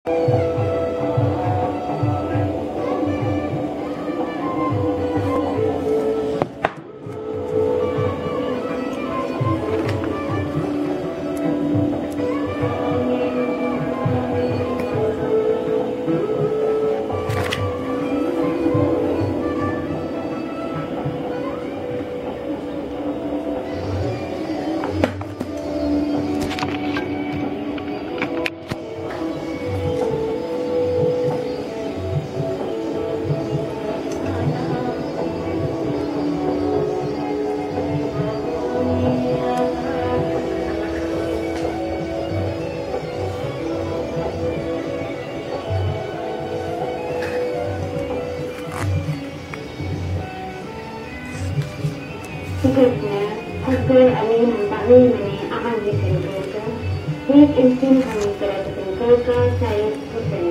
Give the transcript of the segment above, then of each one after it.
Seterusnya, Abdul Alim Mentawi akan disimpulkan. With instant kami telah disimpulkan saya Hussein.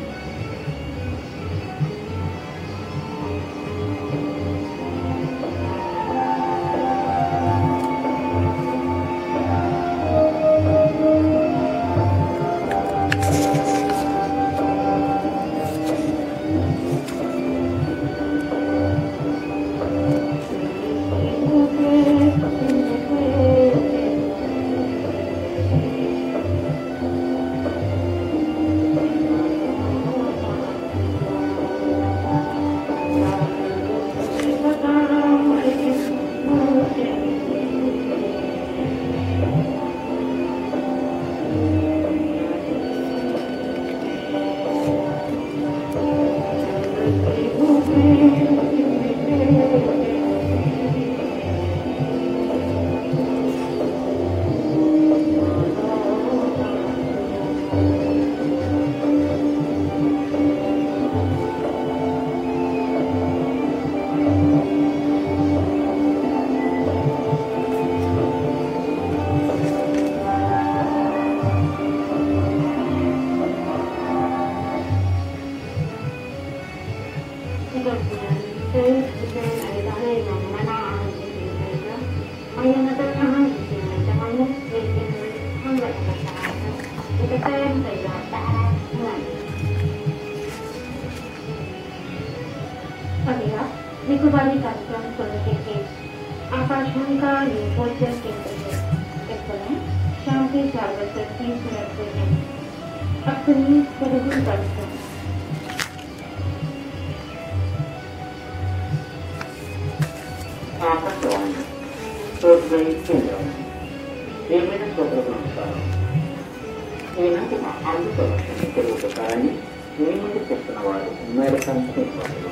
Nicobari कार्यक्रम सुनने के लिए आकाशवाणी का ये पॉडकास्ट केंद्र है। इस समय शाम के 4:30 पे है। अब सुनिए गुरुकुल कार्यक्रम। ఆకాశవాణి ప్రోగ్రామింగ్ కేంద్రం ఏమైనా శ్రోతలకు నమస్కారం. ఈనాటి మా ఆంధ్రప్రదేశ్ తెలుగు ప్రకారాన్ని మీ ముందు చేస్తున్న వారు మేరకాంత్ నిర్వాహకులు.